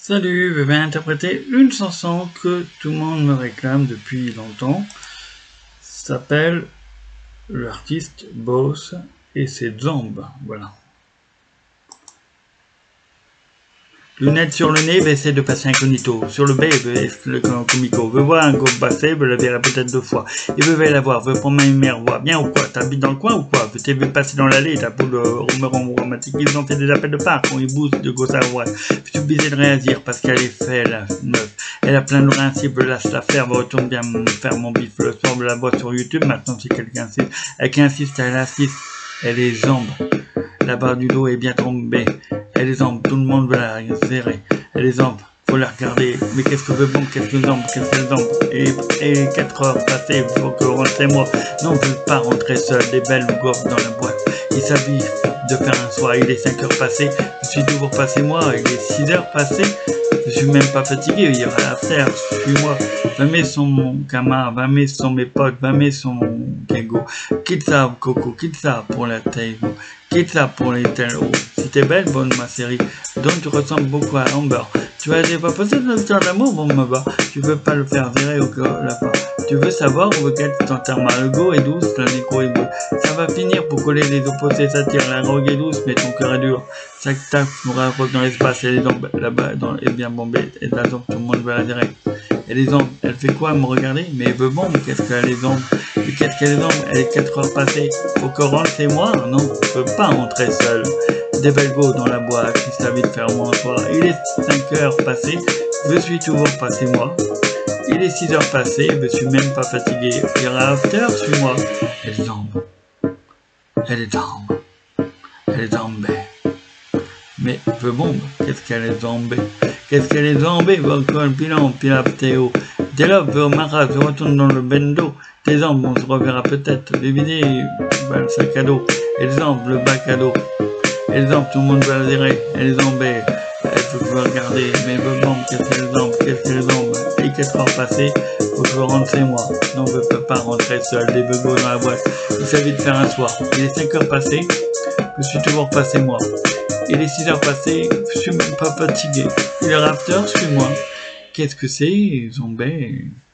Salut, je vais interpréter une chanson que tout le monde me réclame depuis longtemps. Ça s'appelle l'artiste Boss et ses jambes, voilà. Lunettes sur le nez, essaie de passer incognito. Sur le bec, le comico. Veut voir un go passer, veut la verra peut-être 2 fois. Il veut la voir, veut prendre ma mère voix. Bien ou quoi? T'habites dans le coin ou quoi? T'es vu passer dans l'allée, ta poule romantique. Ils ont fait des appels de parc, on y booste de gauche à droite. Je suis obligé de réagir parce qu'elle est faite, la meuf. Elle a plein de principes, lâche la faire, retourne bien faire mon bif. Le soir, la voix sur YouTube, maintenant si quelqu'un insiste. Elle assiste, elle est jambes. La barre du dos est bien tombée. Elle est jambes, tout le monde veut la serrer. Elle est jambes, faut la regarder. Mais qu'est-ce que veut bon, qu'est-ce que jambes, qu'est-ce que jambes. Et 4 heures passées, faut que rentrez-moi. Non, je veux pas rentrer seul, des belles gaufres dans la boîte. Il s'habille de faire un soir, il est 5 heures passées. Je suis toujours passé moi, il est 6 heures passées. Je suis même pas fatigué, il y aura à faire, suis-moi. 20 sont mon camarade, 20 sont mes potes, 20 sont mon kego. Quitte ça, Coco, quitte ça pour la taille. Quitte ça pour les tellos. Si t'es belle, bonne ma série, donc tu ressembles beaucoup à Amber. Tu as pas posé de l'histoire d'amour, bon me bat. Tu veux pas le faire virer au cœur la fin. Tu veux savoir où qu'elle t'enterre le go est douce, la nécro est beau. Ça va finir pour coller les opposés, ça tire, la drogue est douce, mais ton cœur est dur. Ça tac, nous rapproche dans l'espace, et les jambes là-bas, est bien bombée, et la jambe, tout le monde veut la direct. Et les jambes, elle fait quoi, me regarder? Mais elle veut bombe, qu'est-ce qu'elle a les jambes? Et qu'est-ce qu'elle a les jambes? Elle est 4 heures passées. Faut que rentre chez moi? Non, je peux pas rentrer seul. Des belles go dans la boîte, qui savait de faire mon soir. Il est 5 heures passées, je suis toujours passé moi. Il est 6 heures passées, je suis même pas fatigué. Il y aura after, suis-moi. Elle est jambes. Elle est jambes. Elle est jambée. Mais veux bombe, qu'est-ce qu'elle est jambée? Qu'est-ce qu'elle est jambée? Volcol, bilan, pilaptéo. Dès là, veux maras, je retourne dans le bendo. Tes jambes, on se reverra peut-être. Les vidéos, le sac à dos. Et les jambes, le bac à dos. Et les jambes, tout le monde va la gérer. Elle est jambée. Elle faut que je veux regarder. Mais veux bombe, qu'est-ce qu'elle est jambes? Qu'est-ce qu'elle est jambes? Et 4 heures passées, faut que je rentre chez moi. Non, je peux pas rentrer seul. Des bugos dans la boîte. Il s'agit de faire un soir. Il est 5 heures passées, je suis toujours passé moi. Il est 6 heures passées, je suis même pas fatigué. Il est after, suis-moi. Qu'est-ce que c'est, zombie?